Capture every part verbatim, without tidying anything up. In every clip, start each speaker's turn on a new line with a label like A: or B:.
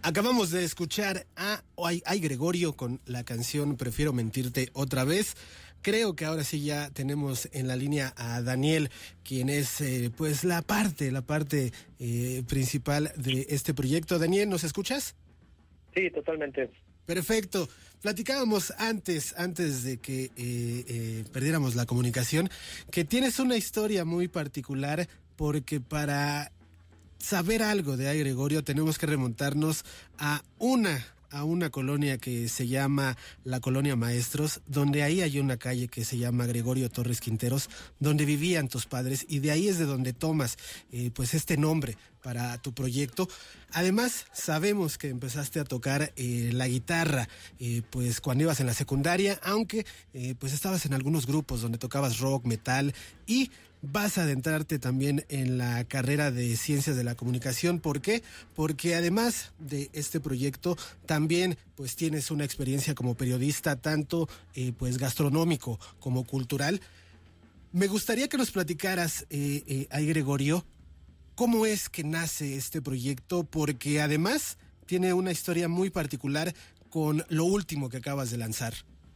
A: Acabamos de escuchar a Ay, Ay Gregorio con la canción Prefiero Mentirte Otra Vez. Creo que ahora sí ya tenemos en la línea a Daniel, quien es eh, pues la parte, la parte eh, principal de este proyecto. Daniel, ¿nos escuchas?
B: Sí, totalmente.
A: Perfecto. Platicábamos antes, antes de que eh, eh, perdiéramos la comunicación, que tienes una historia muy particular, porque para saber algo de Ay Gregorio tenemos que remontarnos a una a una colonia que se llama la Colonia Maestros, donde ahí hay una calle que se llama Gregorio Torres Quinteros, donde vivían tus padres, y de ahí es de donde tomas eh, pues este nombre para tu proyecto. Además, sabemos que empezaste a tocar eh, la guitarra eh, pues cuando ibas en la secundaria, aunque eh, pues estabas en algunos grupos donde tocabas rock, metal, y vas a adentrarte también en la carrera de Ciencias de la Comunicación. ¿Por qué? Porque además de este proyecto, también pues tienes una experiencia como periodista, tanto eh, pues gastronómico como cultural. Me gustaría que nos platicaras, eh, eh, Ay Gregorio, cómo es que nace este proyecto, porque además tiene una historia muy particular con lo último que acabas de lanzar.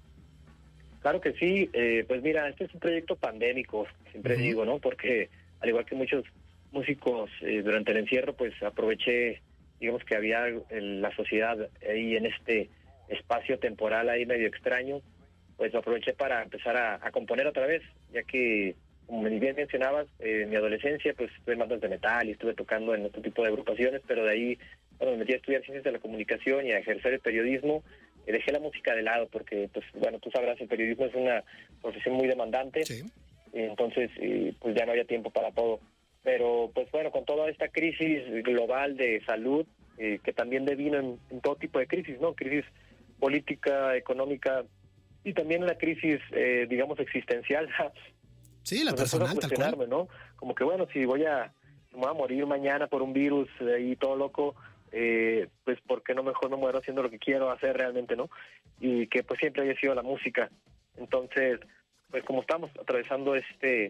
B: Claro que sí, eh, pues mira, este es un proyecto pandémico, siempre uh-huh. digo, ¿no? Porque al igual que muchos músicos eh, durante el encierro, pues aproveché, digamos que había en la sociedad ahí en este espacio temporal ahí medio extraño, pues lo aproveché para empezar a, a componer otra vez, ya que, como bien mencionabas, eh, en mi adolescencia pues estuve en bandas de metal y estuve tocando en otro tipo de agrupaciones, pero de ahí cuando me metí a estudiar Ciencias de la Comunicación y a ejercer el periodismo, dejé la música de lado porque, pues bueno, tú sabrás, el periodismo es una profesión muy demandante, sí. Entonces eh, pues ya no había tiempo para todo. Pero pues bueno, con toda esta crisis global de salud, eh, que también devino en, en todo tipo de crisis, ¿no? Crisis política, económica y también la crisis, eh, digamos, existencial.
A: Sí, la
B: pues
A: personal, tal cual.
B: ¿no? Como que bueno, si voy a, me voy a morir mañana por un virus ahí eh, todo loco, Eh, pues por qué no mejor me muero haciendo lo que quiero hacer realmente, ¿no? Y que pues siempre haya sido la música. Entonces, pues como estamos atravesando este,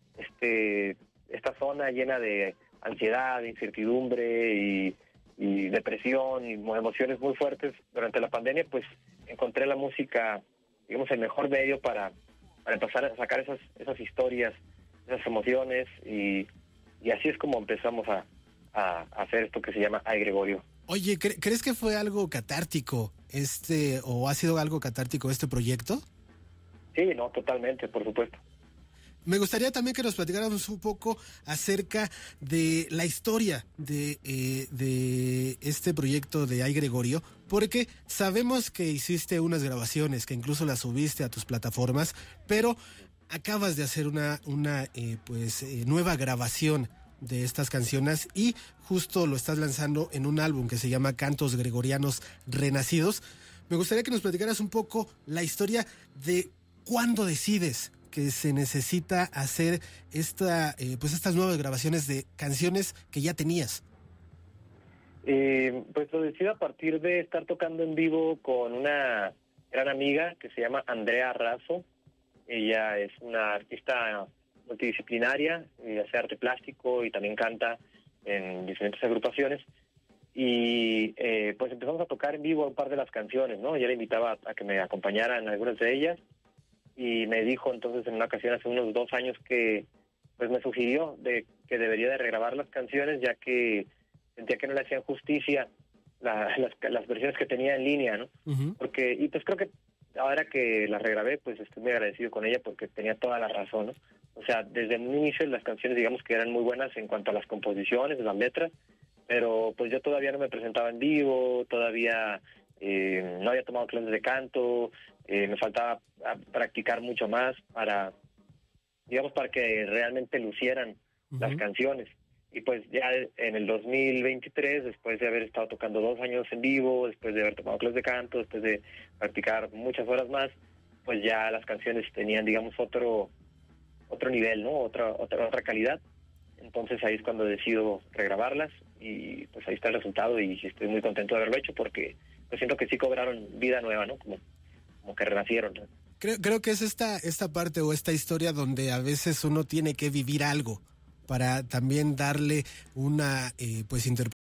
B: este, esta zona llena de ansiedad, incertidumbre y, y depresión y emociones muy fuertes durante la pandemia, pues encontré la música, digamos, el mejor medio para, para empezar a sacar esas, esas historias, esas emociones, y, y así es como empezamos a a hacer esto que se llama Ay Gregorio.
A: Oye, ¿cre- ¿crees que fue algo catártico este, o ha sido algo catártico este proyecto?
B: Sí, no, totalmente, por supuesto.
A: Me gustaría también que nos platicáramos un poco acerca de la historia de, eh, de este proyecto de Ay Gregorio, porque sabemos que hiciste unas grabaciones, que incluso las subiste a tus plataformas, pero acabas de hacer una, una eh, pues, eh, nueva grabación de estas canciones, y justo lo estás lanzando en un álbum que se llama Cantos Gregorianos Renacidos. Me gustaría que nos platicaras un poco la historia de cuándo decides que se necesita hacer esta, eh, pues estas nuevas grabaciones de canciones que ya tenías.
B: Eh, pues lo decido a partir de estar tocando en vivo con una gran amiga que se llama Andrea Razo. Ella es una artista multidisciplinaria, y hace arte plástico y también canta en diferentes agrupaciones, y eh, pues empezamos a tocar en vivo un par de las canciones, ¿no? Yo le invitaba a, a que me acompañara en algunas de ellas, y me dijo entonces en una ocasión hace unos dos años que pues me sugirió de que debería de regrabar las canciones, ya que sentía que no le hacían justicia la, las, las versiones que tenía en línea, ¿no? Uh-huh. Porque, y pues creo que ahora que las regrabé, pues estoy muy agradecido con ella porque tenía toda la razón, ¿no? O sea, desde un inicio las canciones, digamos que eran muy buenas en cuanto a las composiciones, las letras, pero pues yo todavía no me presentaba en vivo, todavía eh, no había tomado clases de canto, eh, me faltaba practicar mucho más para, digamos, para que realmente lucieran uh-huh. las canciones. Y pues ya en el dos mil veintitrés, después de haber estado tocando dos años en vivo, después de haber tomado clases de canto, después de practicar muchas horas más, pues ya las canciones tenían, digamos, otro otro nivel, ¿no? Otra, otra, otra calidad. Entonces ahí es cuando decido regrabarlas, y pues ahí está el resultado, y estoy muy contento de haberlo hecho porque pues siento que sí cobraron vida nueva, ¿no? Como, como que renacieron, ¿no?
A: Creo, creo que es esta, esta parte o esta historia donde a veces uno tiene que vivir algo para también darle una eh, pues interpretación